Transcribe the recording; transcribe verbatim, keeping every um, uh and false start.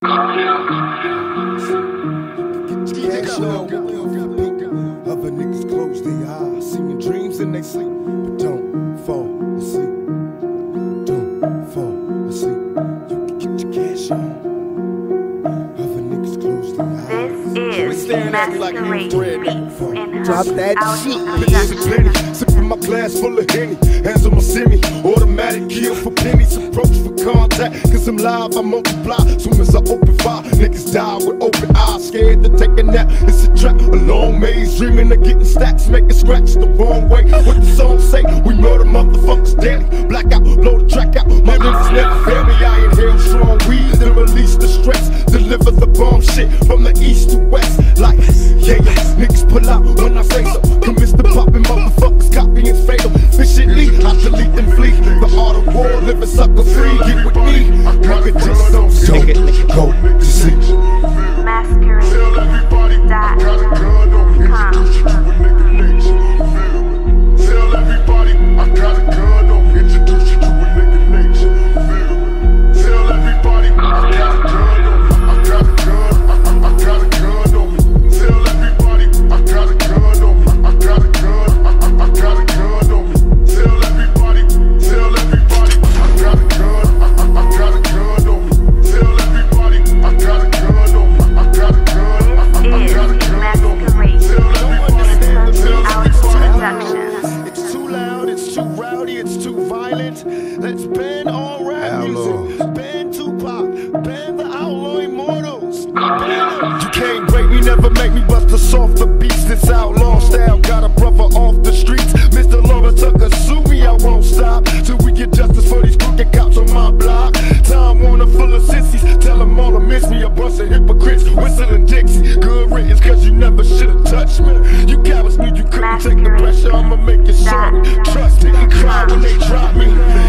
Other niggas close their eyes, seeing dreams in they sleep, but don't fall asleep. Don't fall asleep. You can get your cash on. Other niggas close their eyes. This is Masquerade Beats in Drop that shit. Production. Plenty, sipping my glass full of Henny. Hands on my semi, automatic kill for pennies. Approach for contact, cause I'm live, I multiply. Soon as I open fire, niggas die with open eyes. Scared to take a nap, it's a trap. A long maze, dreaming of getting stacks. Making scratch the wrong way. What the song say? We murder motherfuckers daily. Blackout, blow the track out. My niggas never fail me. I inhale strong weed, then release the stress. Deliver the bomb shit from the east to west. Like, yeah, yeah, niggas pull out when I say so. Commits to popping motherfuckers, copying's fatal. Efficiently, I delete and flee. The art of war, living sucker free. Get with me, nigga, just don't sleep. Go to sleep. Masquerade dot com. Tell everybody I got a gun on me. Introduce you to a nigga nature. Tell everybody I got a gun on me. I got a gun, I, I, I got a gun on me. Tell everybody I got a gun on me. I got a gun, I, I, I got a gun on me. Tell everybody, tell everybody I got a gun, I, I, I got a gun on me. Tell everybody I got a gun on me. I got a gun, I, I, I got a gun on me. It's too loud, it's too rowdy, it's too violent. Let's ban all rap music. Ban Tupac, ban the Outlaw Immortals. Ban you can't break me, never make me bust a softer beats. This outlaw style got a brother off the streets. Mister Laura Tucker, sue me, I won't stop till we get justice for these crooked cops on my block. Time Warner full of sissies, tell them all to miss me. A bunch of hypocrites, whistling Dixie. Good riddance, cause you never should've touched me. You cowards knew you couldn't take the pressure, I'ma make it sorry. Trust me, cry when they drop me.